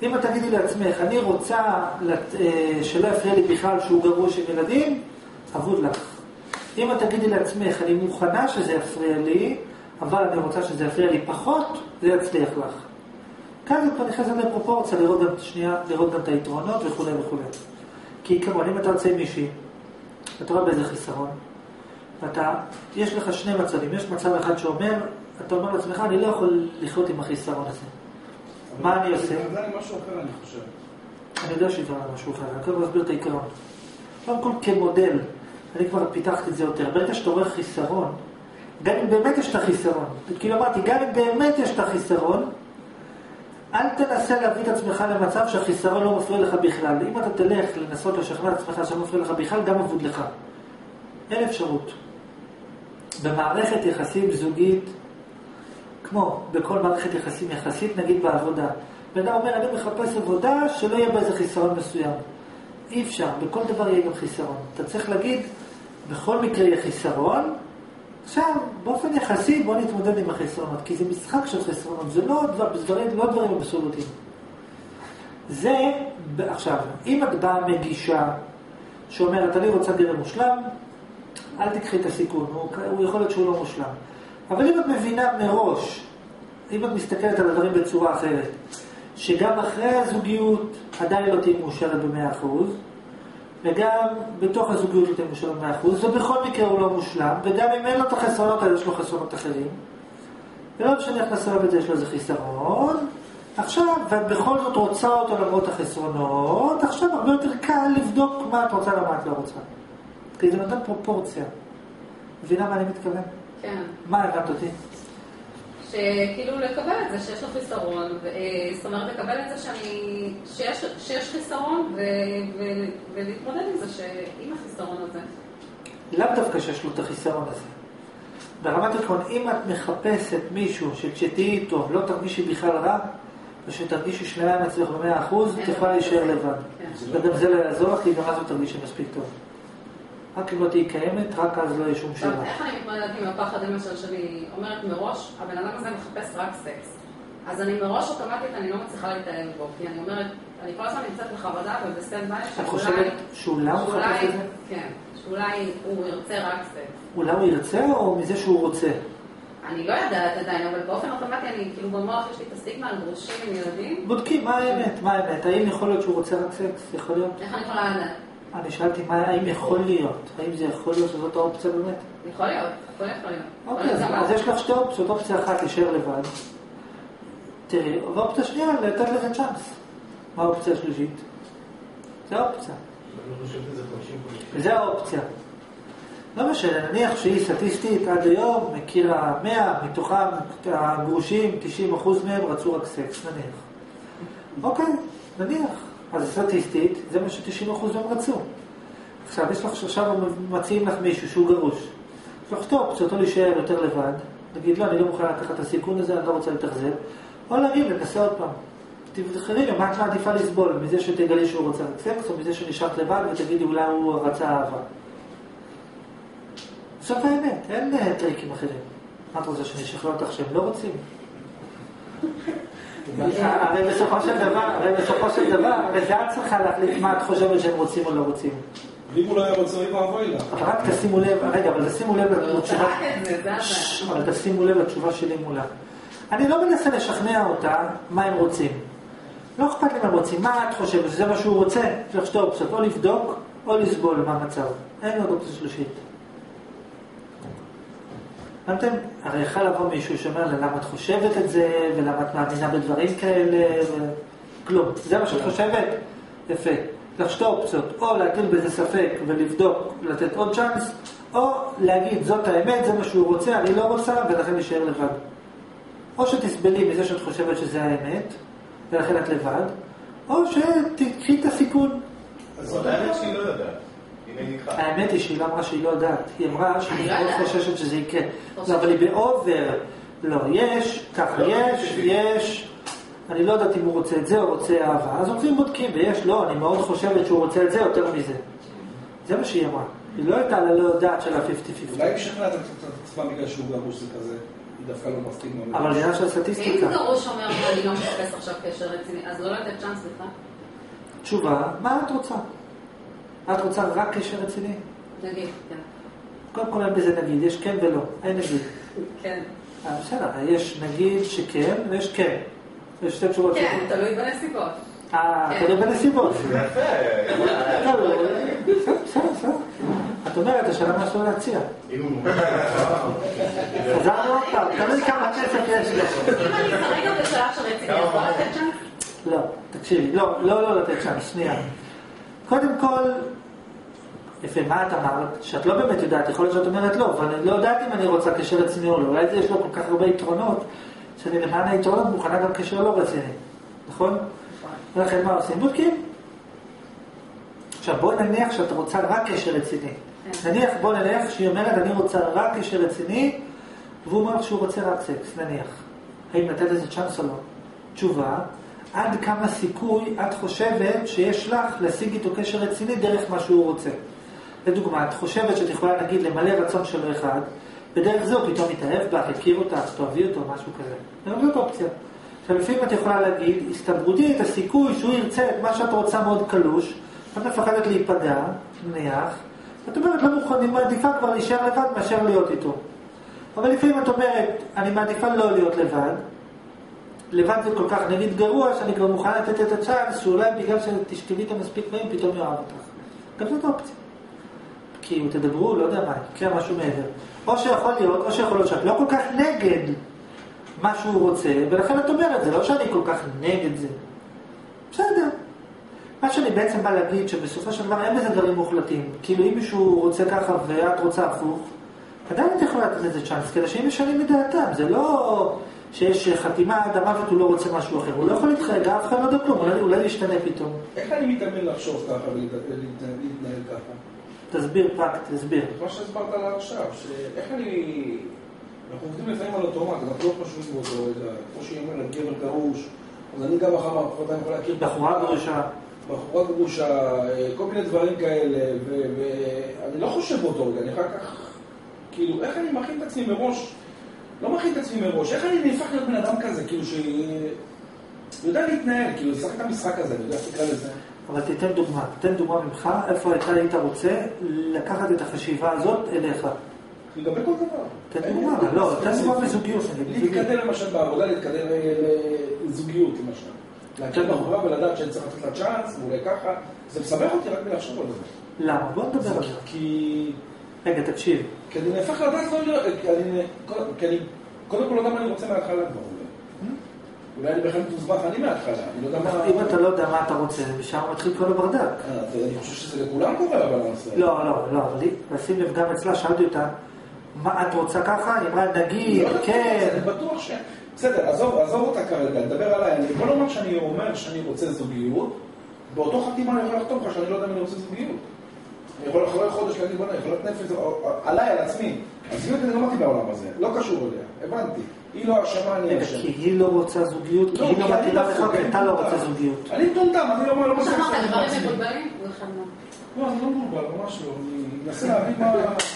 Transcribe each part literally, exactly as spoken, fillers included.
אם את תגידי לעצמך, אני רוצה שלא יפריע לי בכלל שהוא גרוש עם ילדים, עבוד לך. אם את תגידי לעצמך, אני מוכנה שזה יפריע לי, אבל אני רוצה שזה יפריע לי פחות, זה יצליח לך. כאן זה כבר נכנסת לפרופורציה, לראות גם, שנייה, לראות גם את היתרונות וכו' וכו'. כי כמובן, אם אתה רוצה עם מישהי, אתה רואה באיזה חיסרון, ואתה, יש לך שני מצבים. יש מצב אחד שאומר, אתה אומר לעצמך, אני לא יכול לחיות עם החיסרון הזה. מה אני עושה? זה עם משהו אחר, אני חושב. אני יודע שזה משהו אחר, אני כבר מסביר את העיקרון. קודם כל, כמודל, אני כבר פיתחתי את זה יותר. ברגע שאתה רואה חיסרון, גם אם באמת יש את החיסרון, כאילו אמרתי, גם אם באמת יש את החיסרון, אל תנסה להביא את עצמך למצב שהחיסרון לא מפריע לך בכלל. אם אתה תלך לנסות לשכנע את עצמך שלא מפריע לך בכלל, גם עבוד לך. אין אפשרות. במערכת יחסים זוגית, כמו בכל מערכת יחסים יחסית, נגיד בעבודה. בן אומר, אני מחפש עבודה שלא יהיה באיזה חיסרון מסוים. אי אפשר, בכל דבר יהיה גם חיסרון. אתה צריך להגיד, בכל מקרה יהיה חיסרון, עכשיו, באופן יחסי, בוא נתמודד עם החיסרונות, כי זה משחק של חיסרונות, זה לא דברים, לא דברים אבסולוטיים. זה, עכשיו, אם את באה מגישה שאומרת, אני רוצה גבר מושלם, אל תקחי את הסיכון, הוא, הוא יכול להיות שהוא לא מושלם. אבל אם את מבינה מראש, אם את מסתכלת על הדברים בצורה אחרת, שגם אחרי הזוגיות עדיין לא תהיה מאושרת ב-מאה אחוז, וגם בתוך הזוגיות לא תהיה מאושרת ב-מאה אחוז, ובכל מקרה הוא לא מושלם, וגם אם אין לו את החסרונות האלה, יש לו חסרונות אחרים, ולא משנה איך נסרב את זה, יש לו איזה חיסרון, עכשיו, ואת בכל זאת רוצה אותו למרות החסרונות, עכשיו הרבה יותר קל לבדוק מה את רוצה ומה את לא רוצה. כי זה נותן פרופורציה. מבינה מה אני מתכוון? כן. מה הבנת אותי? שכאילו לקבל את זה שיש לו חיסרון, זאת אומרת לקבל את זה שאני, שיש, שיש חיסרון ו, ו, ולהתמודד עם זה שעם החיסרון הזה. לאו דווקא שיש לו את החיסרון הזה. ברמת עקרון, אם את מחפשת מישהו שכשתהיי איתו לא תרגישי בכלל רע, ושתרגישי שלמה עם עצמך ב-מאה אחוז, תוכל להישאר לבד. וגם זה לא יעזור לך, כי גם אז לא תרגישי מספיק טוב. רק אם לא תהי קיימת, רק אז לא יהיה שום שאלה. איך אני מתמודדת עם הפחד למשל שאני אומרת מראש, הבן אדם הזה מחפש רק סקס. אז אני מראש אוטומטית, אני לא מצליחה להתאהב בו, כי אני אומרת, אני כל הזמן נמצאת בחרדה ובסטנד ביי, את חושבת שאולי הוא מחפש את זה? כן, שאולי הוא ירצה רק סקס. אולי הוא ירצה או מזה שהוא רוצה? אני לא יודעת עדיין, אבל באופן אוטומטי אני, כאילו במוח יש לי את הסטיגמה על גרושים עם ילדים. בודקים, מה האמת? מה האמת? האם יכול להיות שהוא רוצה רק סקס? יכול להיות? איך אני יכולה לדעת? אני שאלתי, האם יכול להיות? האם זה יכול להיות שזאת האופציה באמת? יכול להיות, הכל יכול להיות. אוקיי, אז יש לך שתי אופציות, אופציה אחת להישאר לבד. תראי, ואופציה שנייה, לתת לזה צ'אנס. מה האופציה השלישית? זה האופציה. זה האופציה. לא משנה, נניח שהיא סטטיסטית עד היום, מכירה מאה, מתוכם הגרושים, תשעים אחוז מהם רצו רק סקס, נניח. אוקיי, נניח. אז סטטיסטית, זה מה ש-תשעים אחוז מהם רצו. עכשיו, יש לך עכשיו מציעים לך מישהו שהוא גרוש. יש לך שתי אופציות, או להישאר יותר לבד, נגיד, לא, אני לא מוכן לקחת את הסיכון הזה, אני לא רוצה להתאכזב, או להגיד, ננסה עוד פעם. תבחרי, מה את מעדיפה לסבול? מזה שתגלי שהוא רוצה רק סקס, או מזה שנשארת לבד ותגידי, אולי הוא רצה אהבה. עכשיו האמת, אין טריקים אחרים. מה את רוצה שאני אשכנע אותך שהם לא רוצים? הרי בסופו של דבר, הרי בסופו של דבר, הרי זה את צריכה להחליט מה את חושבת שהם רוצים או לא רוצים. ואם הוא לא היה רוצה, הוא אבוי לה. אבל רק תשימו לב, רגע, אבל תשימו לב לתשובה, אבל תשימו לב לתשובה שלי מולה. אני לא מנסה לשכנע אותה מה הם רוצים. לא אכפת לי מה הם רוצים, מה את חושבת שזה מה שהוא רוצה? יש לך שתי אופציות, או לבדוק או לסבול מה המצב. אין עוד אופציה שלישית. אתם, הרי יכול לבוא מישהו שאומר למה את חושבת את זה, ולמה את מאמינה בדברים כאלה, וכלום. זה מה שאת חושבת? יפה. לך שתי אופציות, או להטיל בזה ספק ולבדוק, לתת עוד צ'אנס, או להגיד זאת האמת, זה מה שהוא רוצה, אני לא רוצה, ולכן להישאר לבד. או שתסבלי מזה שאת חושבת שזה האמת, ולכן את לבד, או שתקחי את הסיכון. אז זאת האמת שהיא לא יודעת. האמת היא שהיא לא אמרה שהיא לא יודעת, היא אמרה שהיא מאוד חוששת שזה יקרה, אבל היא באובר, לא, יש, ככה יש, יש, אני לא יודעת אם הוא רוצה את זה או רוצה אהבה, אז הולכים בודקים, ויש, לא, אני מאוד חושבת שהוא רוצה את זה יותר מזה. זה מה שהיא אמרה, היא לא הייתה לה לא יודעת של ה-חמישים חמישים. אולי היא שכנעת את עצמה בגלל שהוא גרוש זה כזה? דווקא לא מסכים. אבל עניין של סטטיסטיקה. אם גרוש אומר, אני לא מחפש עכשיו קשר רציני, אז לא לתת צ'אנס בכלל? תשובה, מה את רוצה? את רוצה רק קשר רציני? נגיד, כן. קודם כל אין בזה נגיד, יש כן ולא, אין נגיד. כן. בסדר, יש נגיד שכן ויש כן. יש שתי תשובות. כן, תלוי בנסיבות. אה, תלוי בנסיבות. יפה. בסדר, בסדר. את אומרת, השאלה מה שלא להציע. חזרנו עוד פעם, תלוי כמה כסף יש לי. אם אני כרגע בשלב של רציני, יכול לתת צ'אנס? לא, תקשיבי, לא, לא, לא לתת צ'אנס, שנייה. קודם כל, יפה, מה את אמרת? שאת לא באמת יודעת, יכול להיות שאת אומרת לא, אבל אני לא יודעת אם אני רוצה קשר רציני או לא. אולי יש לו כל כך הרבה יתרונות, שאני למען היתרונות מוכנה גם קשר לא רציני. נכון? ולכן מה עושים? בודקים. עכשיו בואי נניח שאת רוצה רק קשר רציני. נניח, בוא נניח שהיא אומרת אני רוצה רק קשר רציני, והוא אומר שהוא רוצה רק סקס, נניח. האם נתת איזה צ'אנס או לא? תשובה, עד כמה סיכוי את חושבת שיש לך להשיג איתו קשר רציני דרך מה שהוא רוצה. לדוגמה, את חושבת שאת יכולה נגיד למלא רצון שלו אחד, בדרך זו פתאום מתאהב בך, הכיר אותך, תאהבי אותו, משהו כזה. זאת אופציה. עכשיו לפעמים את יכולה להגיד, הסתברותית, הסיכוי שהוא ירצה את מה שאת רוצה מאוד קלוש, את מפחדת להיפגע, נניח, את אומרת, לא מוכן, אני מעדיפה כבר להישאר לבד מאשר להיות איתו. אבל לפעמים את אומרת, אני מעדיפה לא להיות לבד, לבד זה כל כך נגיד גרוע, שאני כבר מוכן לתת את הצ'אנס, שאולי בגלל שתשכבי את המספיק מהם, פתאום יאהב אותך. גם זאת אופציה. כי אם תדברו, לא יודע מה, יקרה משהו מעבר. או שיכול להיות, או שיכול להיות שאת לא כל כך נגד מה שהוא רוצה, ולכן את אומרת, זה לא שאני כל כך נגד זה. בסדר. מה שאני בעצם בא להגיד, שבסופו של דבר אין בזה דברים מוחלטים. כאילו אם מישהו רוצה ככה ואת רוצה הפוך, עדיין את יכולה לתת לזה צ'אנס, כדי שהם משנים מדעתם. זה לא שיש חתימה עד המוות הוא לא רוצה משהו אחר. הוא לא יכול להתחייג, אף אחד לא יודע כלום, אולי, אולי להשתנה פתאום. איך אני מתאמן לחשוב ככה ולהתנהל ככה? תסביר פרקט, תסביר. מה שהסברת לה עכשיו, שאיך אני... אנחנו עובדים לפעמים על אוטומט, אנחנו לא חושבים באותו רגע, כמו שהיא אומרת, גבר גרוש, אז אני גם אחר מהפחותיים יכול להכיר... בחורה גרושה. בחורה גרושה, כל מיני דברים כאלה, ואני לא חושב באותו רגע, אני אחר כך... כאילו, איך אני מכין את עצמי מראש? לא מכין את עצמי מראש, איך אני נהפך להיות בן אדם כזה, כאילו ש... יודע להתנהל, כאילו, לשחק את המשחק הזה, אני יודע שתקרא לזה. אבל תיתן דוגמה, תיתן דוגמה ממך, איפה אתה היית רוצה לקחת את החשיבה הזאת אליך. לגבי כל דבר. תן דוגמה, לא, תן דוגמה בזוגיות. להתקדם למשל בעבודה, להתקדם לזוגיות למשל. להכיר בחורה ולדעת שאני צריך לתת לה צ'אנס, ואולי ככה, זה מסבך אותי רק מלחשוב על זה. למה? בוא נדבר על זה. כי... רגע, תקשיב. כי אני נהפך לדעת, כי אני קודם כל לא יודע מה אני רוצה מההתחלה כבר. אולי אני בכלל תוסבך, אני מההתחלה, אני לא יודע מה... אם אתה לא יודע מה אתה רוצה, משם מתחיל כל הברדק. אני חושב שזה לכולם קורה, אבל אני עושה. לא, לא, לא, אבל לשים לב גם אצלה, שאלתי אותה, מה את רוצה ככה? היא אמרה, נגיד, כן. אני בטוח ש... בסדר, עזוב אותה כרגע, נדבר עליי. אני יכול לומר שאני אומר שאני רוצה זוגיות, באותו חתימה אני יכול לחתום לך שאני לא יודע אם אני רוצה זוגיות. אני יכול אחרי חודש להגיד, בוא, אני יכול לתנף עליי, על עצמי. הזוגיות אני לא אמרתי בעולם הזה, לא קשור אליה, הבנתי. היא לא אשמה, אני אשם. כי היא לא רוצה זוגיות, כי היא לא מתאימה לך, כי אתה לא רוצה זוגיות. אני מטומטם, אני לא אומר, לא בסדר. אתה אמרת, דברים מבולבלים? לא, אני לא מבולבל, ממש לא. אני מנסה להבין מה...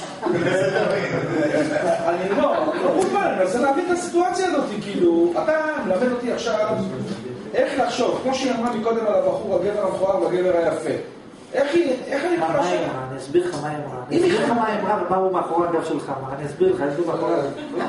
אני לא, לא מבולבל, אני מנסה להבין את הסיטואציה הזאת, כאילו, אתה מלמד אותי עכשיו איך לחשוב, כמו שהיא אמרה מקודם על הבחור, הגבר המכוער והגבר היפה. איך אני מה היא אמרה? אני אסביר לך מה היא אמרה. אני אסביר לך מה היא אמרה ומה הוא מאחורי הגב שלך. אני אסביר לך, יש לי מאחורי הגב.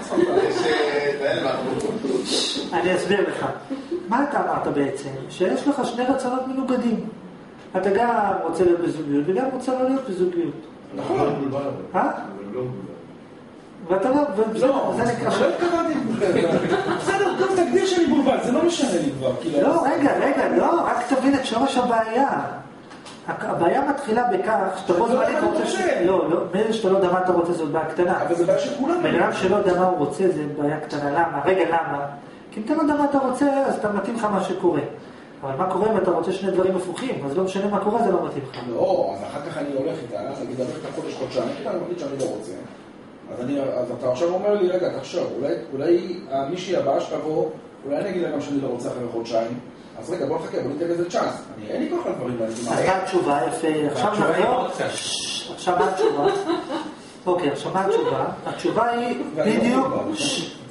אני אסביר לך. מה אתה אמרת בעצם? שיש לך שני רצונות מנוגדים. אתה גם רוצה להיות בזוגיות וגם רוצה לא להיות בזוגיות. נכון. אה? ואתה לא... לא, זה לא התכוונתי. בסדר, טוב, תגדיר שאני בולבל, זה לא משנה לי כבר. לא, רגע, רגע, לא, רק תבין את שורש הבעיה. הבעיה מתחילה בכך שתבוא זמנית רוצה ש... לא, לא, מאיזה שאתה לא יודע מה אתה רוצה זאת בעיה קטנה. אבל זה בעיה שכולם... בן אדם שלא יודע מה הוא רוצה זה בעיה קטנה. למה? רגע, למה? כי אם אתה לא יודע מה אתה רוצה, אז אתה מתאים לך מה שקורה. אבל מה קורה אם אתה רוצה שני דברים הפוכים? אז לא משנה מה קורה, זה לא מתאים לך. לא, אז אחר כך אני הולך איתה, אז אני אדבר את החודש חודשיים, כי אני מחליט שאני לא רוצה. אז אתה עכשיו אומר לי, רגע, תחשוב, אולי מישהי הבאה שתבוא, אולי אני אגיד לה גם שאני לא רוצה אחרי חודשיים. אז רגע, בוא נחכה, בוא ניתן לזה צ'אנס. אין לי כוח לדברים האלה. אז מה התשובה? יפה. עכשיו נחזור. עכשיו מה התשובה? אוקיי, עכשיו מה התשובה? התשובה היא בדיוק...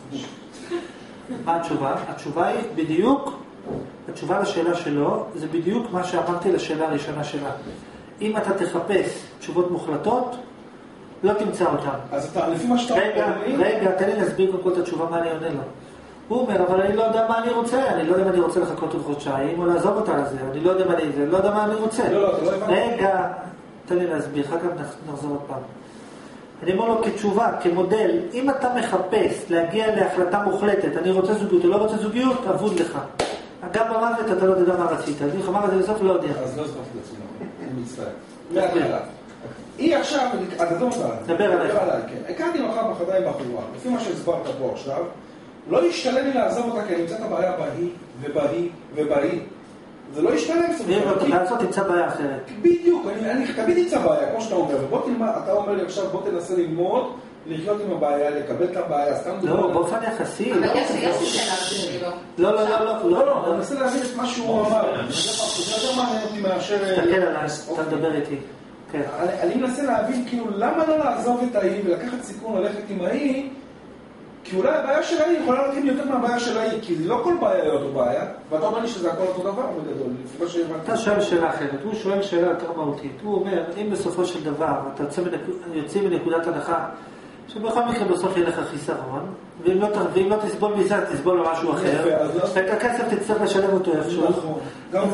מה התשובה? התשובה היא בדיוק, התשובה לשאלה שלו, זה בדיוק מה שאמרתי לשאלה הראשונה שלה. אם אתה תחפש תשובות מוחלטות, לא תמצא אותן. אז אתה, לפי מה שאתה רגע, רגע, תן לי להסביר כל את התשובה מה אני עונה לו. הוא אומר, אבל אני לא יודע מה אני רוצה, אני לא יודע אם אני רוצה לחכות עוד חודשיים, או לעזוב אותה לזה, אני לא יודע מה אני, לא יודע מה אני רוצה. לא, לא, אתה לא הבנת. רגע, תן לי להסביר, אחר כך נחזור עוד פעם. אני אומר לו כתשובה, כמודל, אם אתה מחפש להגיע להחלטה מוחלטת, אני רוצה זוגיות או לא רוצה זוגיות, אבוד לך. גם במוות אתה לא יודע מה רצית, אני חמר את זה בסוף לא יודע. אז לא זוכר את עצמי, אני מצטער. מהתחלה. היא עכשיו, אתה לא אותה. דבר עליך. כן. הכרתי מחר בחדה עם בחורה, לפי מה שהסברת פה עכשיו, לא ישתלם לי לעזוב אותה, כי אני אמצא את הבעיה בהיא, ובהיא, ובהיא. זה לא ישתלם קצת. ואם אתה לעשות, תמצא בעיה אחרת. בדיוק, אני תמיד אמצא בעיה, כמו שאתה אומר. ובוא תלמד, אתה אומר לי עכשיו, בוא תנסה ללמוד, לחיות עם הבעיה, לקבל את הבעיה, סתם לא, באופן יחסי. אבל יש לי שאלה בשבילו. לא, לא, לא, לא. לא, לא, אני מנסה להבין את מה שהוא אמר. זה יותר מעניין אותי מאשר... תסתכל עליי, אתה מדבר איתי. אני מנסה להבין, כאילו, למה לא לעזוב את ההיא ולקחת סיכון ללכת עם ההיא, כי אולי הבעיה של ההיא יכולה להתאים יותר מהבעיה של ההיא, כי לא כל בעיה היא אותו בעיה, ואתה אומר לי שזה הכל אותו דבר בגדול. אתה שואל שאלה אחרת, הוא שואל שאלה יותר מהותית. הוא אומר, אם בסופו של דבר אתה יוצא מנקודת הנחה, שבכל מקרה בסוף יהיה לך חיסרון, ואם לא תסבול מזה, תסבול לו משהו אחר, ואת הכסף תצטרך לשלם אותו איכשהו. נכון. גם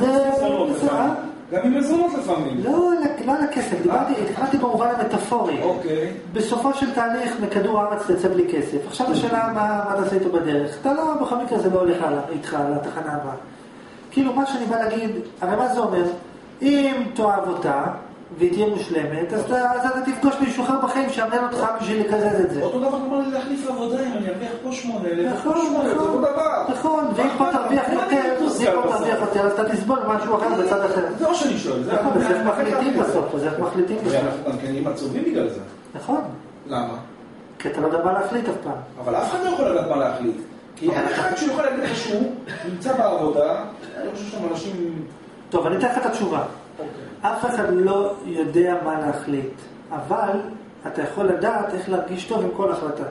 עם מזונות לפעמים. לא, לא על הכסף, דיברתי במובן המטאפורי. בסופו של תהליך מכדור הארץ תצא בלי כסף. עכשיו השאלה מה תעשה איתו בדרך. אתה לא, בכל מקרה זה לא הולך איתך לתחנה הבאה. כאילו מה שאני בא להגיד, הרי מה זה אומר? אם תאהב אותה, והיא תהיה מושלמת, אז אתה תפגוש מישהו אחר בחיים שאמן אותך בשביל לקזז את זה. אותו דבר אמר לי להחליף עבודה, אם אני ארוויח פה שמונה, פה שמונה, זה אותו דבר. נכון, ואם פה תרוויח יותר, ואם פה תרוויח יותר, אז אתה תסבול משהו אחר בצד אחר. זה מה שאני שואל. נכון, אז איך מחליטים בסוף, אז איך מחליטים בסוף. ואנחנו גם כן נהיים עצובים בגלל זה. נכון. למה? כי אתה לא יודע מה להחליט אף פעם. אבל אף אחד לא יכול לדעת מה להחליט. כי אין אחד שיכול להגיד לך שהוא נמצא בעבודה, אני חושב שהם אנשים... טוב, אני אתן לך את התשובה. אף אחד לא יודע מה להחליט, אבל אתה יכול לדעת איך להרגיש טוב עם כל החלטה.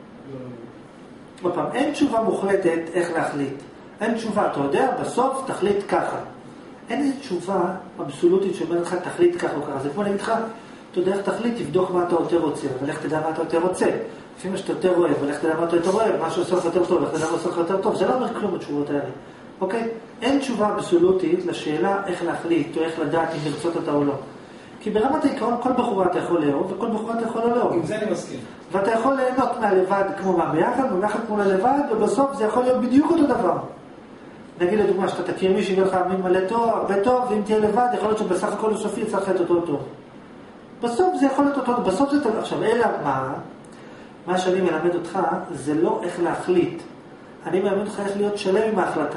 בפעם, אין תשובה מוחלטת איך להחליט. אין תשובה, אתה יודע, בסוף תחליט ככה. אין איזו תשובה אבסולוטית שאומרת לך תחליט ככה או ככה. זה כמו להגיד לך, אתה יודע איך תחליט, תבדוק מה אתה יותר רוצה, אבל איך תדע מה אתה יותר רוצה. לפי מה שאתה יותר אוהב, אבל איך תדע מה אתה יותר אוהב, מה שעושה לך יותר טוב, איך תדע מה עושה לך יותר טוב. זה לא אומר כלום התשובות האלה. אוקיי? אין תשובה אבסולוטית לשאלה איך להחליט או איך לדעת אם לרצות אותה או לא. כי ברמת העיקרון כל בחורה אתה יכול לאהוב וכל בחורה אתה יכול לא לאהוב. עם זה אני מסכים. ואתה יכול ליהנות מהלבד כמו מה ביחד, וביחד כמו ללבד, ובסוף זה יכול להיות בדיוק אותו דבר. נגיד לדוגמה שאתה תכיר מישהי ולך מין מלא טוב, הרבה טוב, ואם תהיה לבד יכול להיות שבסך הכל לסופי יצטרך את אותו טוב. בסוף זה יכול להיות אותו, בסוף זה טוב. עכשיו, אלא מה? מה שאני מלמד אותך זה לא איך להחליט. אני מלמד אותך איך להיות שלם עם ההחלטה.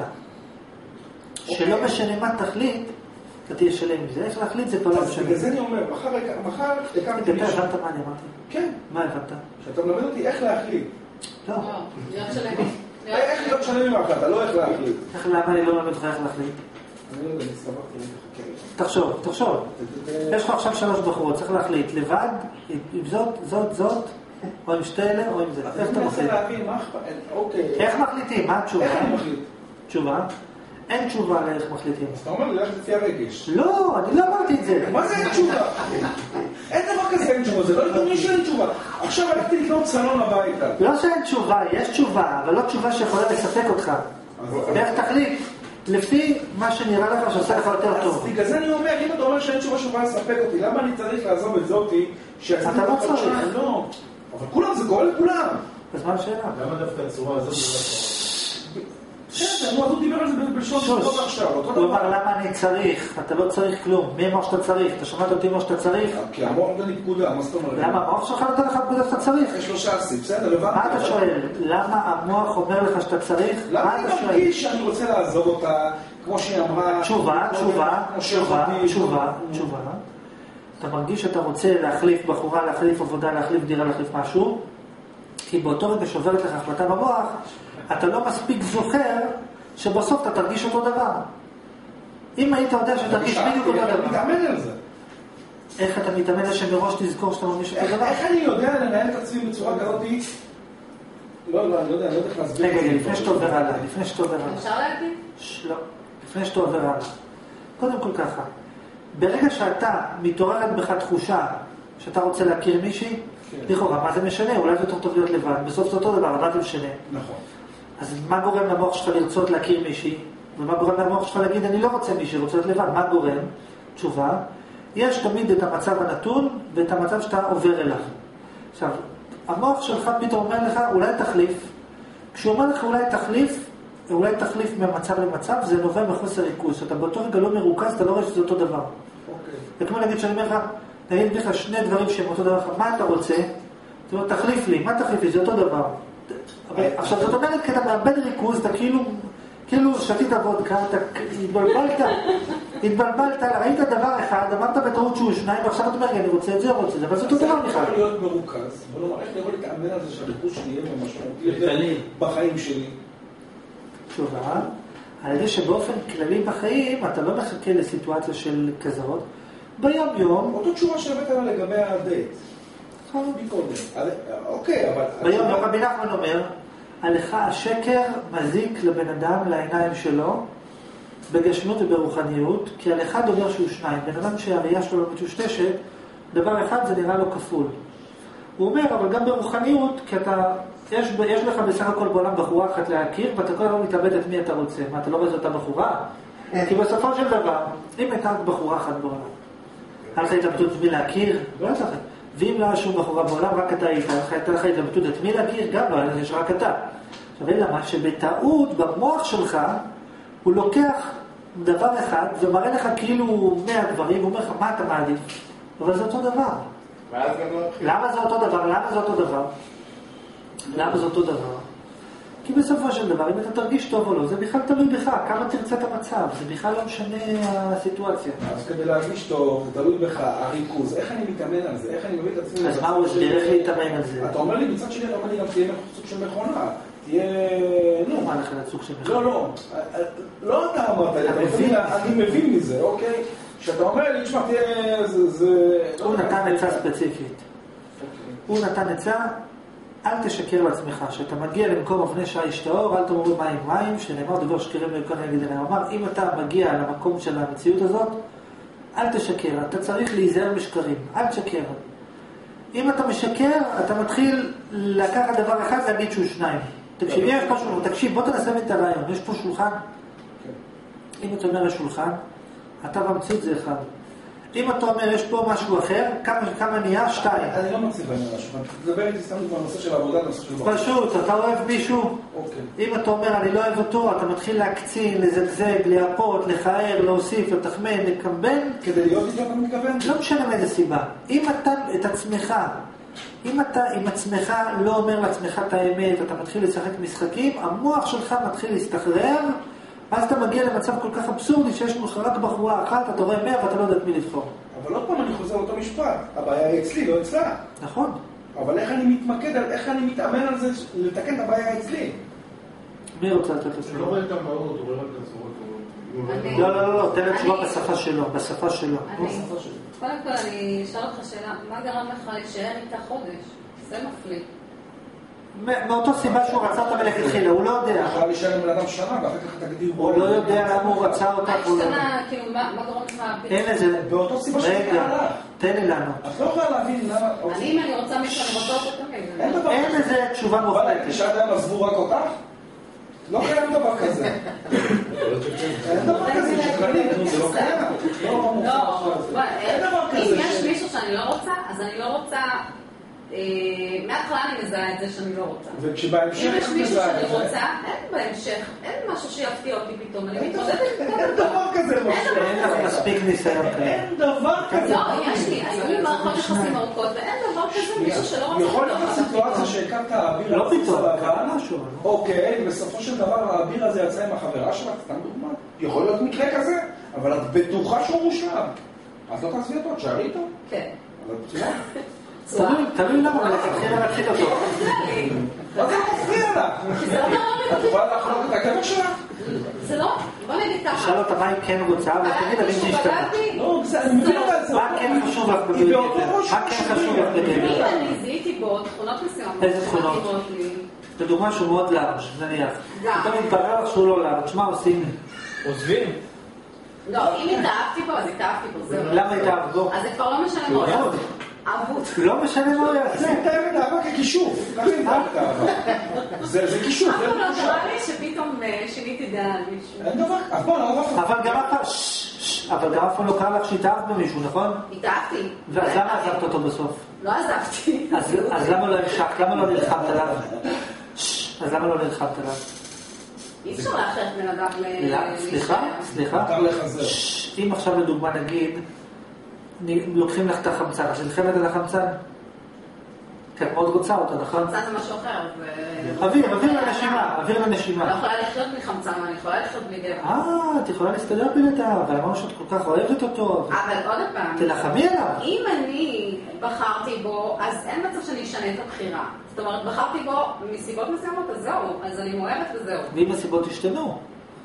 שלא משנה מה תחליט, אתה תהיה שלם עם זה. איך להחליט זה כבר לא משנה. בגלל זה אני אומר, מחר הקמתי מישהו. אתה הבנת מה אני אמרתי? כן. מה הבנת? שאתה מלמד אותי איך להחליט. לא. להיות שלם. איך להיות שלם עם ההחלטה, לא איך להחליט. איך למה אני לא מלמד אותך איך להחליט? אני לא יודע, אני סבבתי לי לחכה. תחשוב, תחשוב. יש לך עכשיו שלוש בחורות, צריך להחליט. לבד, עם זאת, זאת, זאת, או עם שתי אלה, או עם זה. איך אתה מחליט? איך מחליטים? מה התשובה? איך אני מחליט? תשובה? אין תשובה לאיך מחליטים. אז אתה אומר לי, ללכת לפי הרגש. לא, אני לא אמרתי את זה. מה זה אין תשובה? אין דבר כזה אין תשובה, זה לא לדעתי שאין תשובה. עכשיו הלכתי לקנות סלון הביתה. לא שאין תשובה, יש תשובה, אבל לא תשובה שיכולה לספק אותך. איך תחליט? לפי מה שנראה לך שעושה לך יותר טוב. אז בגלל זה אני אומר, אם אתה אומר שאין תשובה שיכולה לספק אותי, למה אני צריך לעזוב את זאתי? אתה לא צריך. לא. אבל כולם, זה קורה לכולם. אז מה השאלה? למה דווקא הצורה הזאת? בסדר, הוא דיבר על זה בלשון שלו עכשיו. הוא אמר למה אני צריך, אתה לא צריך כלום. מי אמר שאתה צריך? אתה שמעת אותי אמר שאתה צריך? כי המוח נותן לי פקודה, מה זאת אומרת? למה המוח שלך נותן לך פקודה שאתה צריך? יש לו שעשי, בסדר, הבנתי. מה אתה שואל? למה המוח אומר לך שאתה צריך? למה אני מרגיש שאני רוצה לעזוב אותה, כמו שהיא אמרה... תשובה, תשובה, תשובה, תשובה, תשובה. אתה מרגיש שאתה רוצה להחליף בחורה, להחליף עבודה, להחליף דירה, להחליף משהו, כי באותו רגע שעוברת לך החלטה במוח, אתה לא מספיק זוכר שבסוף אתה תרגיש אותו דבר. אם היית יודע שתרגיש בדיוק אותו דבר. אני מתאמן על זה. איך אתה מתאמן על שמראש תזכור שאתה מרגיש אותו דבר? איך אני יודע לנהל את עצמי בצורה כזאת לא, לא, אני לא יודע, אני לא יודע איך להסביר. רגע, לפני שאתה עובר הלאה, לפני שאתה עובר הלאה. אפשר להגיד? לא, לפני שאתה עובר הלאה. קודם כל ככה, ברגע שאתה מתעוררת בך תחושה שאתה רוצה להכיר מישהי, לכאורה, מה זה משנה? אולי זה יותר טוב להיות לבד, בסוף זה אותו דבר, אבל מה זה משנה? נכון. אז מה גורם למוח שלך לרצות להכיר מישהי? ומה גורם למוח שלך להגיד, אני לא רוצה מישהי, רוצה להיות לבד? מה גורם? תשובה, יש תמיד את המצב הנתון ואת המצב שאתה עובר אליו. עכשיו, המוח שלך פתאום אומר לך, אולי תחליף. כשהוא אומר לך אולי תחליף, אולי תחליף ממצב למצב, זה נובע מחוסר ריכוז. אתה באותו רגע לא מרוכז, אתה לא רואה שזה אותו דבר. אוקיי. וכמו להגיד שאני אומר לך, נגיד לך שני דברים שהם אותו דבר, מה אתה רוצה? זאת אומרת, תחליף לי, מה תחליף לי? זה אותו דבר. עכשיו, זאת אומרת, כי אתה מאבד ריכוז, אתה כאילו, כאילו שתית וודקה, אתה התבלבלת, התבלבלת, ראית דבר אחד, אמרת בטעות שהוא שניים, ועכשיו אתה אומר, אני רוצה את זה, אני רוצה את זה, אבל זה אותו דבר בכלל. אני יכול להיות מרוכז, בוא נאמר, איך אני יכול להתאמן על זה שהריכוז שלי יהיה משמעותי בחיים שלי? תשובה, על ידי שבאופן כללי בחיים, אתה לא מחכה לסיטואציה של כזאת, ביום יום... אותו תשובה שהבאת לה לגבי הדייט. מקודם. אוקיי, אבל... ביום יום רבי נחמן אומר, עליך השקר מזיק לבן אדם לעיניים שלו, בגשמיות וברוחניות, כי על אחד אומר שהוא שניים. בן אדם שהראייה שלו לא מטושטשת, דבר אחד זה נראה לו כפול. הוא אומר, אבל גם ברוחניות, כי אתה... יש, יש לך בסך הכל בעולם בחורה אחת להכיר, ואתה כל הזמן מתאבד את מי אתה רוצה. מה, אתה לא רואה אותה בחורה? כי בסופו של דבר, אם הייתה בחורה אחת בעולם, היה לך התלבטות את מי להכיר? לא הייתה לך. ואם לא היה שום בחורה בעולם, רק אתה היית, הייתה לך התלבטות את מי להכיר? גם לא, יש רק אתה. עכשיו, אלא מה שבטעות במוח שלך, הוא לוקח דבר אחד, ומראה לך כאילו מאה דברים, ואומר לך, מה אתה מעדיף? אבל זה אותו דבר. למה זה אותו דבר? למה זה אותו דבר? למה זה אותו דבר? כי בסופו של דבר, אם אתה תרגיש טוב או לא, זה בכלל תלוי בך, כמה תרצה את המצב, זה בכלל לא משנה הסיטואציה. אז כדי להרגיש טוב, זה תלוי בך, הריכוז, איך אני מתאמן על זה, איך אני מביא את עצמי... אז מה הוא הסביר, איך להתאמן על זה? אתה אומר לי, מצד שני, אתה אומר לי גם תהיה סוג של מכונה, תהיה... נו. מה לך לסוג של מכונה? לא, לא, לא אתה אמרת לי, אני מבין מזה, אוקיי? שאתה אומר לי, תשמע, תהיה... הוא נתן עצה ספציפית. הוא נתן עצה, אל תשקר לעצמך, שאתה מגיע למקום אבני שיש טהור, אל תאמרו מים מים, שנאמר דבר שקרים לכל נגד עליהם. אמר, אם אתה מגיע למקום של המציאות הזאת, אל תשקר, אתה צריך להיזהר משקרים, אל תשקר. אם אתה משקר, אתה מתחיל לקחת דבר אחד, להגיד שהוא שניים. תקשיב, יש פה שולחן, תקשיב, בוא תנסה את הרעיון, יש פה שולחן. אם אתה אומר השולחן, אתה במציאות זה אחד. אם אתה אומר, יש פה משהו אחר, כמה, כמה נהיה? שתיים. אני לא מצליח בעניין השולחן. תדבר איתי סתם בנושא של העבודה, בנושא של... פשוט, אתה אוהב מישהו? אוקיי. אם אתה אומר, אני לא אוהב אותו, אתה מתחיל להקצין, לזגזג, להפות, לחאר, להוסיף, לתחמן, לקמבן. כדי להיות איתו אתה מתכוון? לא משנה מאיזה סיבה. אם אתה, את עצמך, אם אתה עם עצמך לא אומר לעצמך את האמת, אתה מתחיל לשחק משחקים, המוח שלך מתחיל להסתחרר, אז אתה מגיע למצב כל כך אבסורדי שיש לך רק בחורה אחת, אתה רואה מאה ואתה לא יודע את מי לבחור. אבל עוד פעם אני חוזר לאותו משפט, הבעיה היא אצלי, לא אצלה. נכון. אבל איך אני מתמקד, איך אני מתאמן על זה, לתקן את הבעיה אצלי? מי רוצה לתת לזה? לא רואה את המהות, הוא רואה רק את הצורות. לא, לא, לא, תן את תשובה בשפה שלו, בשפה שלו. קודם כל אני אשאל אותך שאלה, מה גרם לך להישאר איתה חודש? זה מפליא. מאותו סיבה שהוא רצה אותה מלכתחילה, הוא לא יודע. יכולה להישאר עם בן אדם שנה, ואחר כך תגדיר... הוא לא יודע למה הוא רצה אותה. מה השתנה, כאילו, מה גרם לך... אין לזה... באותו סיבה שאני הלך. תן לי לענות. את לא יכולה להבין למה... אני, אם אני רוצה מישהו, אני רוצה אותו תמיד. אין לזה תשובה מוחלטת. כשאת היום עזבו רק אותך? לא קיים דבר כזה. אין דבר כזה שקרנים, זה לא קיים. לא, אם יש מישהו שאני לא רוצה, אז אני לא רוצה... מההתחלה אני מזהה את זה שאני לא רוצה. וכשבהמשך אם יש את מישהו מזהה את שאני זה... רוצה, אין בהמשך, אין משהו שיפתיע אותי פתאום, אני מתמודדת עם כל אין דבר כזה, משה. אין לך מספיק ניסיון כזה. אין דבר כזה. לא, יש לי, היו לי מערכות יחסים ארוכות, ואין דבר כזה מישהו שלא רוצה. יכול להיות סיטואציה שהקמת האוויר... לא פתאום, קרה משהו. אוקיי, בסופו של דבר האוויר הזה יצא עם החברה שלך, סתם דוגמה. יכול להיות מקרה כזה, אבל את בטוחה שהוא מושלם. את לא תעזבי אותו, תשארי איתו? כן. אבל בצורה. תלוי למה, אבל תתחיל להתחיל אותו. מה זה מפריע לך? את יכולה לחלוק את הקבר שלך? זה לא, בוא נגיד ככה. תשאל אותה מה היא כן רוצה, ותגיד על אם זה השתנה. לא, אני מבין אותה את זה. מה כן חשוב לך בגלל? מה כן חשוב לך בגלל? אם אני זיהיתי בו תכונות מסוימות. איזה תכונות? בדוגמה שהוא מאוד לארג', נניח. אתה מתברר לך שהוא לא לארג', מה עושים? עוזבים. לא, אם התאהבתי בו, אז התאהבתי בו. למה התאהב בו? אז זה כבר לא משנה מה הוא יעשה. אהבות. לא משנה מה הוא יעשה. זה מתאהב את האהבה ככישוף. ככה מתאהב את האהבה. זה כישוף. אף פעם לא קרה לי שפתאום שיניתי דעה על מישהו. אין דבר, אף פעם לא עבר. אבל גם אף פעם, אבל גם אף פעם לא קרה לך שהתאהבת במישהו, נכון? התאהבתי. ואז למה עזבת אותו בסוף? לא עזבתי. אז למה לא המשכת? למה לא נלחמת עליו? אז למה לא נלחמת עליו? אי אפשר להכריח בן אדם ל... סליחה? סליחה? מותר לחזר. אם עכשיו לדוגמה נגיד, לוקחים לך את החמצן, אז נלחמת על החמצן? כי את מאוד רוצה אותו, נכון? חמצן זה משהו אחר. אוויר, אוויר לנשימה, אוויר לנשימה. אני לא יכולה לחיות מחמצן, אני יכולה לחיות בלי גבר. אה, את יכולה להסתדר בלתה, אבל אמרנו שאת כל כך אוהבת אותו. אבל עוד פעם, תלחמי עליו. אם אני בחרתי בו, אז אין מצב שאני אשנה את הבחירה. זאת אומרת, בחרתי בו מסיבות מסוימות, אז זהו, אז אני מאוהבת וזהו. ואם הסיבות השתנו?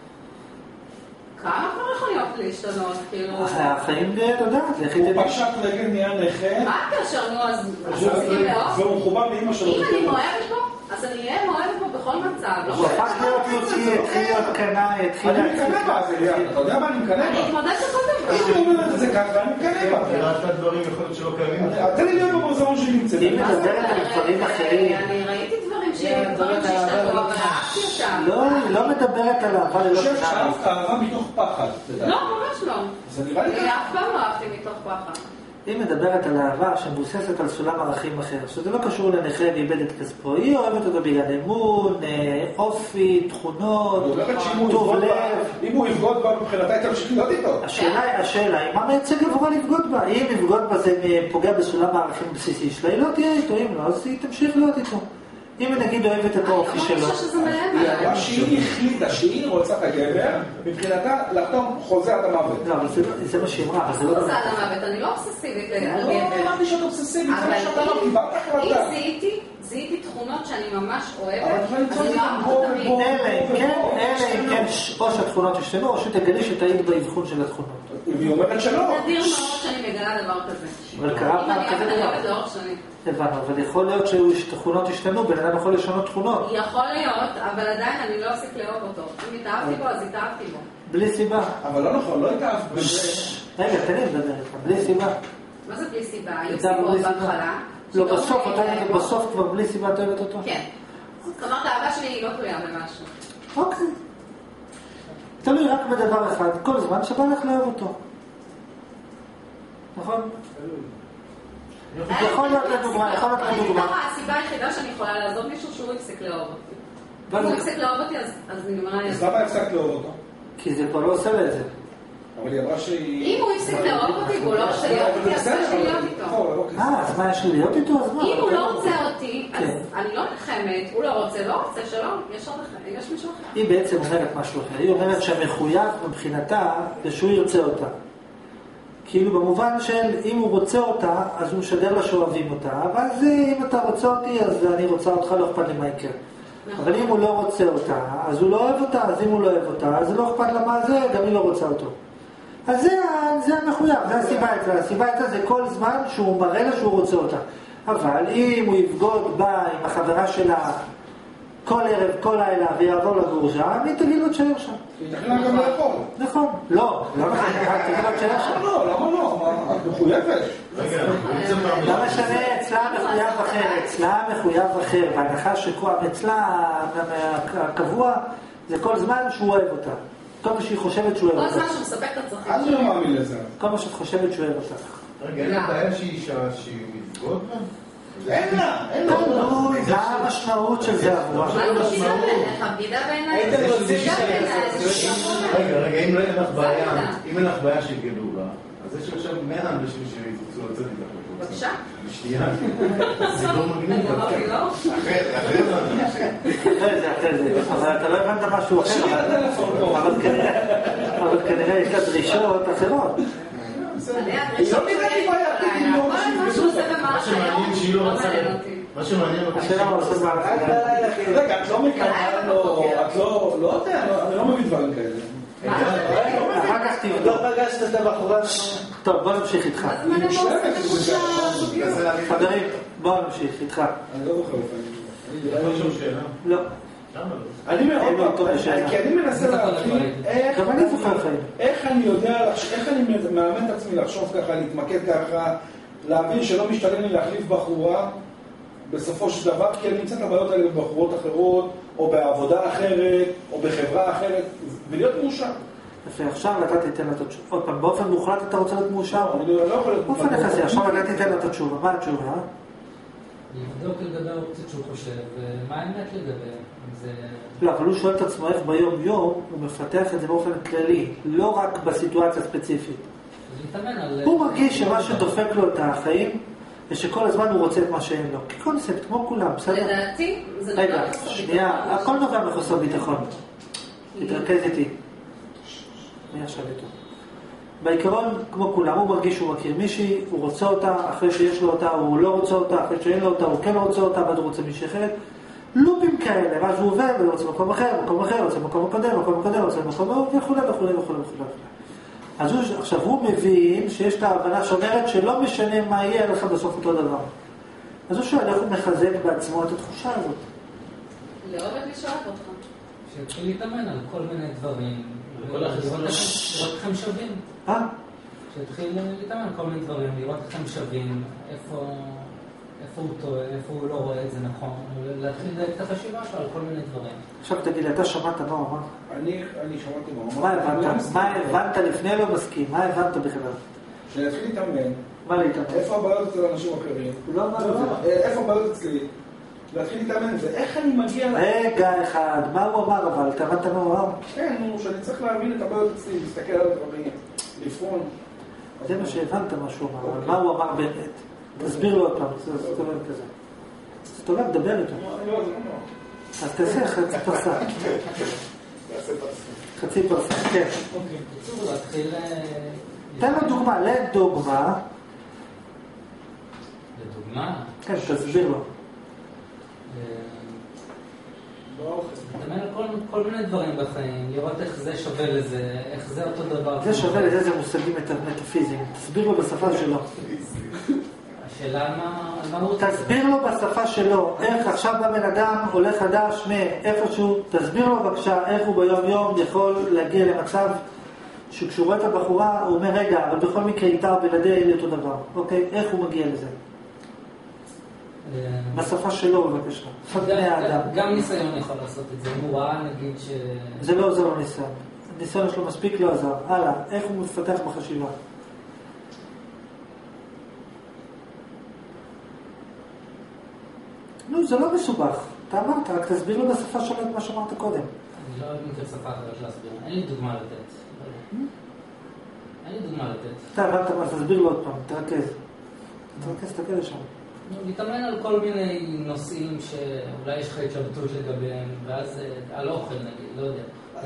כמה כבר יכוליות להשתנות, כאילו... החיים, אתה יודעת, זה הכי הוא פשט רגל נהיה נכה. מה הקשר, נו, אז מפסיקים לאהוב? והוא מחובר לאמא שלו. אם אני מאוהבת בו, אז אני אהיה מאוהבת בו בכל מצב. הוא הפך להיות יוציא, התחיל להיות קנאי, התחיל... אני מקנא בה, זה ליד. אתה יודע מה אני מקנא בה? אני אתמודד לכל דבר. אני אומרת את זה כאן ואני מקנא בה. ראית דברים יכול להיות שלא קיימים. תן לי להיות במוזיאון שלי נמצא. היא מדברת על דברים אחרים. אני ראיתי דברים שהשתנו, אבל אהבתי אותם. לא, היא לא מדברת על אהבה ללא אני חושב קנאי. שאהבת אהבה מתוך פחד. לא, ממש לא. זה נראה לי אני ככה. אף פעם לא אהבתי מתוך פחד. היא מדברת על אהבה שמבוססת על סולם ערכים אחר, שזה לא קשור לנכה ואיבד את כספו. היא אוהבת אותו בגלל אמון, אופי, תכונות, טוב לב. אם הוא יבגוד בה מבחינתה הייתה תמשיך להיות איתו. השאלה, השאלה היא מה מייצג עבורה לבגוד בה? אם לבגוד בה זה פוגע בסולם הערכים הבסיסי שלה, היא לא תהיה איתו, אם לא, אז היא תמשיך להיות איתו. אם היא נגיד אוהבת את האופי שלו. אני לא חושב שזה היא מלא אמרה שהיא החליטה שהיא רוצה את הגבר, מבחינתה לחתום חוזה עד המוות. לא, אבל זה מה שהיא אמרה, אבל זה לא... חוזה עד המוות, אני לא אובססיבית על לא גבר. אמרתי שאת אובססיבית, זה אבל מה שאתה לא קיבלת אם החלטה. זיהיתי, זיהיתי תכונות שאני ממש אבל אוהבת, צריך למצוא אז את אני זה לא בו אוהבת ובו. תמיד. אלא אם כן, אלא אם כן, או שהתכונות ישתנו, או שתגלי שתהיית באבחון של התכונות. והיא אומרת שלא. נדיר מאוד שאני מגלה דבר כזה. אבל קרה אם פעם אני כזה אוהבת, אני דבר. אוהבת לאורך שנים. הבנו, אבל יכול להיות שתכונות ישתנו, בן אדם יכול לשנות תכונות. יכול להיות, אבל עדיין אני לא אוסיק לאהוב אותו. אם התאהבתי בו, אז התאהבתי בו. בלי סיבה. אבל לא נכון, לא התאהבת בזה. רגע, תן לי לדבר איתך, בלי סיבה. מה זה בלי סיבה? היו אתה סיבות בלי סיבה. בהתחלה. לא, שגרמו בסוף, לי אתה לאהוב. בסוף כבר בלי סיבה את אוהבת אותו? כן. זאת אומרת, האהבה שלי היא לא תלויה במשהו. אוקיי. תלוי רק בדבר אחד, כל זמן שבא לך לאהוב אותו. נכון? יכול להיות לדוגמה, יכול להיות לדוגמה. הסיבה היחידה שאני יכולה לעזוב מישהו שהוא הפסיק לאהוב אותי. אם הוא הפסיק לאהוב אותי, אז נגמרה לי. אז למה הפסקת לאהוב אותו? כי זה כבר לא עושה לה את זה. אבל היא אמרה שהיא... אם הוא הפסיק לאהוב אותי והוא לא רוצה להיות איתי, אז יש לי להיות איתו. אה, אז מה יש לי להיות איתו? אז מה? אם הוא לא רוצה אותי, אז כן. אני לא נלחמת, הוא לא רוצה, לא רוצה, שלום, יש עוד אחד, יש מישהו אחר. היא בעצם אומרת משהו אחר. היא אומרת שהמחויב מבחינתה זה שהוא ירצה אותה. כאילו במובן של אם הוא רוצה אותה, אז הוא משדר לה שאוהבים אותה, אבל זה, אם אתה רוצה אותי, אז אני רוצה אותך, לא אכפת לי מה יקרה. אבל אם הוא לא רוצה אותה, אז הוא לא אוהב אותה, אז אם הוא לא אוהב אותה, אז לא אכפת לה מה זה, גם היא לא רוצה אותו. אז זה, זה המחויב, זה הסיבה אצלה. הסיבה אצלה זה כל זמן שהוא מראה לה שהוא רוצה אותה. אבל אם הוא יבגוד בה עם החברה שלה כל ערב, כל לילה, ויעבור לגור שם, היא תגיד לו תשאר שם. היא תכלה גם לאכול. נכון. לא, לא נכון, תגיד לו תשאר שם. לא, למה לא? את מחויבת. רגע, לא משנה, אצלה מחויב אחר, אצלה מחויב אחר. בהנחה שאצלה הקבוע זה כל זמן שהוא אוהב אותה. כל מה שהיא חושבת שהוא אוהב כל אותה. זמן שהוא מספק את הצרכים. אני לא מאמין לזה. כל מה שאת חושבת שהוא אוהב אותה. רגע, אין לה בעיה שהיא אישה שהיא מתגוד בה? אין לה, אין לה. זה המשמעות של זה עבורה. מה לא בגידה בעיניך? בגידה בעיניי? הייתם רוצים בגידה שזה בעיניי, זה יעשה- נכון. רגע, רגע, אם לא אין לך בעיה, זה אם אין לך בעיה שיגדו בה, אז יש עכשיו מאה אנשים שירצו לצאת איתך. בבקשה. בשנייה. זה לא מגניב. אמרתי לא? אחרי, אחרי זה. אחרי זה, אחרי זה. אבל אתה לא הבנת משהו אחר. תשאיר את הטלפון פה. אבל כנראה- אבל כנראה יש לה דרישות אחרות. היא לא נראית לי בעייתית עם לא כל מה שהוא עושה במערכת מה שמעניין שהיא לא רוצה... מעניין אותי. מה שמעניין אותי... השאלה מה עושה בעל רגע, את לא מקנאה לו, את לא, לא יודע, לא- אני לא מבין דברים כאלה. אחר כך תבדוק. פגשת את הבחורה? טוב, בוא נמשיך איתך. אז מה הם לא עושים את זה- הזוגיות? חברים, בוא נמשיך איתך. אני לא זוכר לפעמים. יכול לשאול שאלה? לא. למה לא? אני מאוד, כי אני מנסה להבין איך אני יודע, איך אני מאמן את עצמי לחשוב ככה, להתמקד ככה, להבין שלא משתלם לי להחליף בחורה בסופו של דבר, כי אני נמצא את הבעיות האלה בבחורות אחרות, או בעבודה אחרת, או בחברה אחרת, ולהיות מאושר. יפה, עכשיו אתה תיתן לה את התשובה. עוד פעם, באופן מוחלט אתה רוצה להיות מאושר? אני לא יכול להיות באופן יחסי, עכשיו אתה תיתן לה את התשובה. מה התשובה? לבדוק לגבי האופציות שהוא חושב, ומה האמת לגבי זה... לא, אבל הוא שואל את עצמו איך ביום יום הוא מפתח את זה באופן כללי, לא רק בסיטואציה הספציפית. הוא מרגיש שמה שדופק לו את החיים, ושכל הזמן הוא רוצה את מה שאין לו. כקונספט, כמו כולם, בסדר? לדעתי, זה נובע רגע, מחוסר שנייה, ביטחון. הכל נובע מחוסר ביטחון. תתרכז איתי. מי עכשיו איתו? בעיקרון, כמו כולם, הוא מרגיש שהוא מכיר מישהי, הוא רוצה אותה, אחרי שיש לו אותה, הוא לא רוצה אותה, אחרי שאין לו אותה, הוא כן רוצה אותה, ואז הוא רוצה מישהי אחרת. לופים כאלה, ואז הוא עובר, והוא רוצה מקום אחר, מקום אחר, רוצה מקום הקודם, מקום הקודם, רוצה מקום אחר, וכו' וכו' וכו' וכו'. אז הוא, עכשיו הוא מבין שיש את ההבנה שאומרת שלא משנה מה יהיה לך בסוף אותו דבר. אז הוא שואל איך הוא מחזק בעצמו את התחושה הזאת. לאהוב את מי שאוהב אותך. שיתחיל להתאמן על כל מיני דברים. לראות אתכם שווים. אה? שיתחיל להתאמן על כל מיני דברים, לראות אתכם שווים, איפה הוא טועה, איפה הוא לא רואה את זה נכון, להתחיל את החשיבה שלו על כל מיני דברים. עכשיו תגיד, אתה שמעת מה הוא אמר? אני שמעתי מה הוא אמר. מה הבנת? מה הבנת לפני לא מסכים? מה הבנת בכלל? שנתחיל להתאמן. מה להתאמן? איפה הבעיות אצל אנשים אחרים? הוא לא אמר את זה. איפה הבעיות אצלי? להתחיל להתאמן את זה. איך אני מגיע... רגע אחד, מה הוא אמר אבל? אתה הבנת מה הוא אמר? כן, נו, שאני צריך להבין את הבעיות אצלי, להסתכל על הדברים, לבחון. זה מה שהבנת מה שהוא אמר, אבל מה הוא אמר באמת? תסביר לו עוד פעם, זאת אומרת כזה. זאת אומרת, דבר איתו. לא, זה לא. אז תעשה חצי פרסה. חצי פרסה, כן. אוקיי, בקיצור, להתחיל... תן לו דוגמה, לדוגמה. לדוגמה? כן, תסביר לו. להתאמן על כל מיני דברים בחיים, לראות איך זה שווה לזה, איך זה אותו דבר. זה שווה לזה, זה מושגים מטאפיזיים. תסביר לו בשפה שלו. השאלה מה הוא רוצה. תסביר לו בשפה שלו, איך עכשיו בבן אדם עולה חדש מאיפשהו, תסביר לו בבקשה איך הוא ביום יום יכול להגיע למצב שכשהוא רואה את הבחורה הוא אומר רגע, אבל בכל מקרה איתה ובלעדיה יהיה אותו דבר, אוקיי? איך הוא מגיע לזה? בשפה שלו בבקשה, בני האדם. גם ניסיון יכול לעשות את זה, אם הוא ראה נגיד ש... זה לא עוזר לו ניסיון, הניסיון שלו מספיק לא עזר. הלאה, איך הוא מפתח בחשיבה? נו, זה לא מסובך. אתה אמרת, רק תסביר לו בשפה שלו את מה שאמרת קודם. אני לא מכיר שפה אחרת להסביר. אין לי דוגמה לתת. אין לי דוגמה לתת. אתה אמרת, אבל תסביר לו עוד פעם, תרכז. תרכז, תקל לשם. להתאמן על כל מיני נושאים שאולי יש לך התלבטות לגביהם, ואז על אוכל נגיד, לא יודע.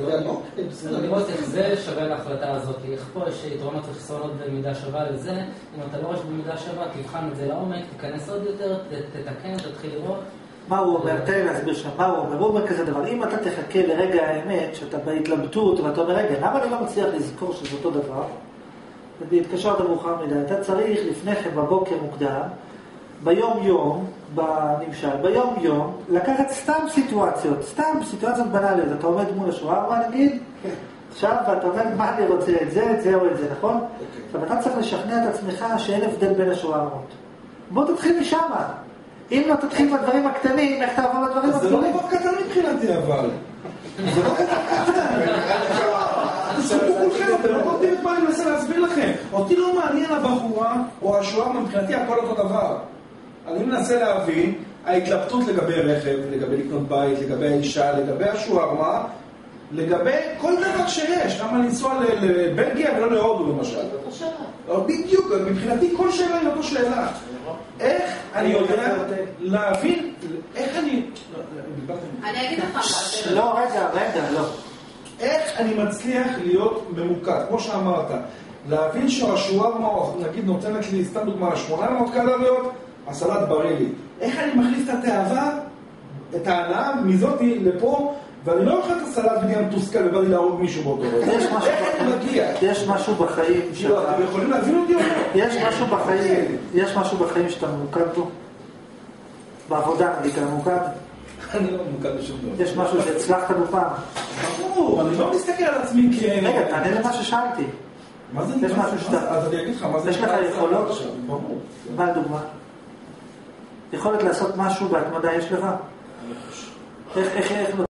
לראות איך זה שווה להחלטה הזאת, איך פה יש יתרונות וחסרונות במידה שווה לזה, אם אתה לא רואה שבמידה שווה, תבחן את זה לעומק, תיכנס עוד יותר, תתקן, תתחיל לראות. מה הוא אומר? תן לי להסביר שם, מה הוא אומר? הוא אומר כזה דבר, אם אתה תחכה לרגע האמת, שאתה בהתלבטות, ואתה אומר, רגע, למה אני לא מצליח לזכור שזה אותו דבר? והתקשרת מאוחר מדי, אתה צריך לפני כן בבוקר מוקדם, ביום יום, בנמשל, ביום יום, לקחת סתם סיטואציות, סתם סיטואציות בנאליות, אתה עומד מול השוארמה נגיד, עכשיו ואתה אומר מה אני רוצה, את זה, את זה או את זה, נכון? עכשיו אתה צריך לשכנע את עצמך שאין הבדל בין השוארמות. בוא תתחיל משם. אם לא תתחיל בדברים הקטנים, איך תעבור לדברים הקטנים? זה לא הקטנים? דבר קטן מבחינתי אבל. זה לא דבר קטן. אתם סופו כולכם, אתם לא קוטים את מה אני מנסה להסביר לכם. אותי לא מעניין הבחורה או השוארמה, מבחינתי הכל אותו דבר. אני מנסה להבין ההתלבטות לגבי רכב, לגבי לקנות בית, לגבי האישה, לגבי השוארמה, לגבי כל דבר שיש. למה לנסוע לבלגיה ולא להודו למשל? בדיוק, מבחינתי כל שאלה היא אותו שאלה. איך אני יודע להבין, איך אני... אני אגיד לך מה. לא, רגע, רגע, לא. איך אני מצליח להיות ממוקד, כמו שאמרת, להבין שהשוארמה, נגיד נותנת לי סתם דוגמה, שמונה מאות קלוריות, הסלט בריא לי. איך אני מחליף את התאווה, את ההנאה מזאתי לפה, ואני לא אוכל את הסלט ונהיה מתוסכל ובא לי להרוג מישהו באותו רגע. איך אני מגיע? יש משהו בחיים שאתה... אתם יכולים להבין אותי או לא? יש משהו בחיים, יש משהו בחיים שאתה ממוקד בו? בעבודה נגיד, אתה ממוקד? אני לא ממוקד בשום דבר. יש משהו שהצלחת בו פעם? ברור, אני לא מסתכל על עצמי כ... רגע, תענה למה ששאלתי. מה זה יש נקרא? משהו שאתה... אז אני אגיד לך, מה זה יש לך יכולות? ברור. מה לדוגמה? יכולת לעשות משהו בהתמדה יש לך? איך, איך, איך